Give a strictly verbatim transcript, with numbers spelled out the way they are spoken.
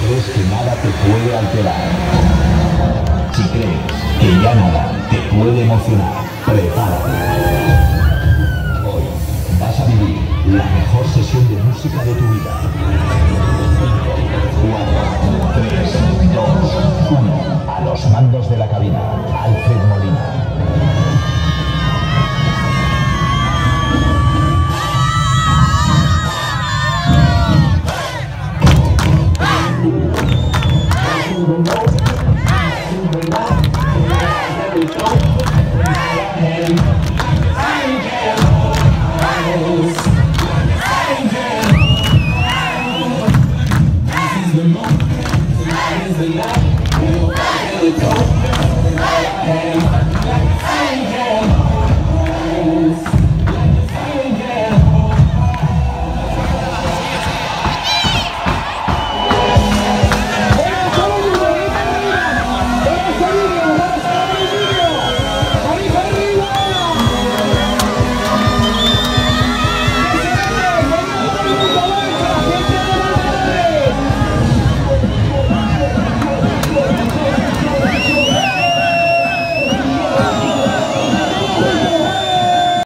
crees que nada te puede alterar. Si crees que ya nada te puede emocionar, prepárate. Hoy vas a vivir la mejor sesión de música de tu vida. cinco, cuatro, tres, dos, uno. A los mandos de la cabina, Alfred Molina. Go.